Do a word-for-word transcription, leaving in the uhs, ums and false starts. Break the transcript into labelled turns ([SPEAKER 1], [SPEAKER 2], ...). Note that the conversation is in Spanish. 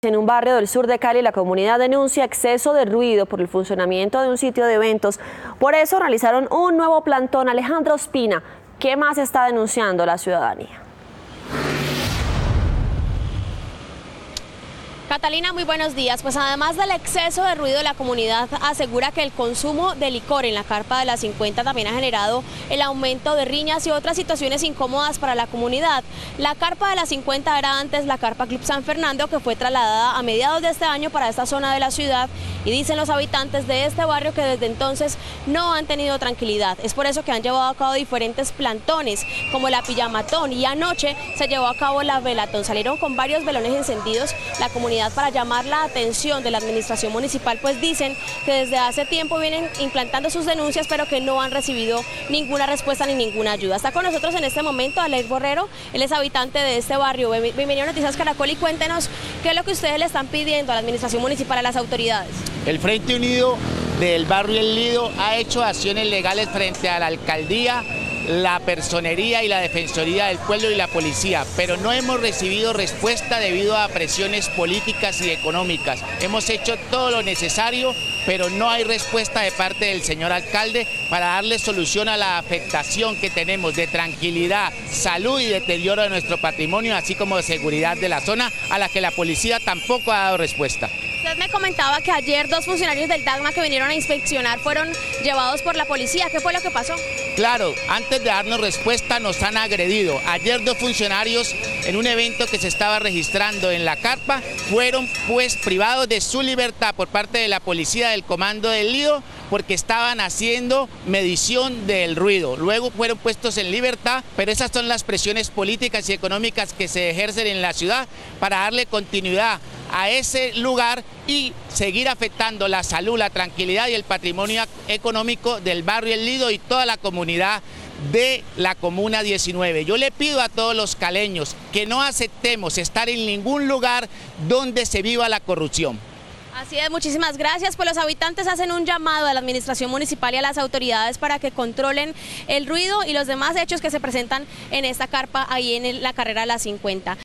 [SPEAKER 1] En un barrio del sur de Cali, la comunidad denuncia exceso de ruido por el funcionamiento de un sitio de eventos. Por eso realizaron un nuevo plantón. Alejandro Ospina, ¿qué más está denunciando la ciudadanía?
[SPEAKER 2] Catalina, muy buenos días. Pues además del exceso de ruido, la comunidad asegura que el consumo de licor en la carpa de la cincuenta también ha generado el aumento de riñas y otras situaciones incómodas para la comunidad. La carpa de la cincuenta era antes la carpa Club San Fernando, que fue trasladada a mediados de este año para esta zona de la ciudad, y dicen los habitantes de este barrio que desde entonces no han tenido tranquilidad. Es por eso que han llevado a cabo diferentes plantones, como la pijamatón, y anoche se llevó a cabo la velatón. Salieron con varios velones encendidos la comunidad para llamar la atención de la administración municipal, pues dicen que desde hace tiempo vienen implantando sus denuncias, pero que no han recibido ninguna respuesta ni ninguna ayuda. Está con nosotros en este momento Alex Borrero, él es habitante de este barrio. Bienvenido a Noticias Caracol y cuéntenos qué es lo que ustedes le están pidiendo a la administración municipal, a las autoridades.
[SPEAKER 3] El Frente Unido del barrio El Lido ha hecho acciones legales frente a la alcaldía, la personería y la defensoría del pueblo y la policía, pero no hemos recibido respuesta debido a presiones políticas y económicas. Hemos hecho todo lo necesario, pero no hay respuesta de parte del señor alcalde para darle solución a la afectación que tenemos de tranquilidad, salud y deterioro de nuestro patrimonio, así como de seguridad de la zona, a la que la policía tampoco ha dado respuesta.
[SPEAKER 2] Usted me comentaba que ayer dos funcionarios del DAGMA que vinieron a inspeccionar fueron llevados por la policía. ¿Qué fue lo que pasó?
[SPEAKER 3] Claro, antes de darnos respuesta nos han agredido. Ayer dos funcionarios en un evento que se estaba registrando en la carpa fueron pues privados de su libertad por parte de la policía del comando del Lido, porque estaban haciendo medición del ruido. Luego fueron puestos en libertad, pero esas son las presiones políticas y económicas que se ejercen en la ciudad para darle continuidad a ese lugar y seguir afectando la salud, la tranquilidad y el patrimonio económico del barrio El Lido y toda la comunidad de la Comuna diecinueve. Yo le pido a todos los caleños que no aceptemos estar en ningún lugar donde se viva la corrupción.
[SPEAKER 2] Así es, muchísimas gracias. Pues los habitantes hacen un llamado a la administración municipal y a las autoridades para que controlen el ruido y los demás hechos que se presentan en esta carpa ahí en la carrera de la cincuenta.